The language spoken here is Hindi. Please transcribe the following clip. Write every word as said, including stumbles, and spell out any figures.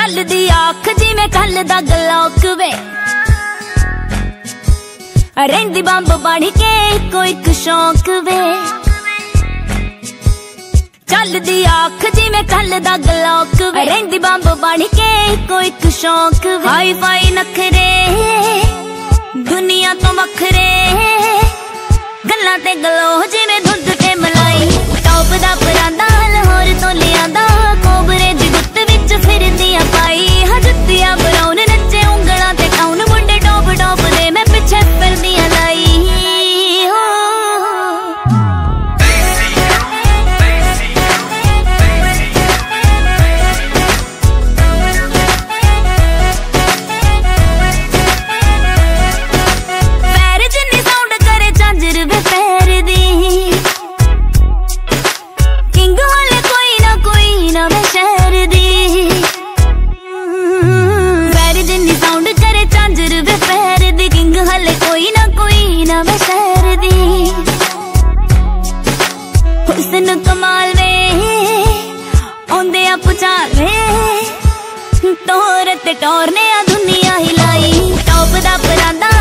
चल दी आख जिवें कल दा गलौक वे, रहिंदी बंब बन के इको इक शौक वे। चल दी आख जिवें कल दा गलौक वे, रहिंदी बंब बन के इको इक शौक वे। हाई फाई नखरे दुनिया तो वखरे, गल्लां ते गलो जिवें दुध ते मलाई। टॉप दा परांदा लाहौर तो लियांदा, कोबरे दी गुत्त विच फिरदियां पाई। हां जुत्तियां ब्राउन नच्चे उंगलां ते टाउन, मुंडे टॉप टॉप दे मैं पिछे फिरदियां लाई। हुस्न कमाल वे आंदे आ पुचाल वे, टोर ते टोर ने आ दुनिया हिलाई। टॉप दा परांदा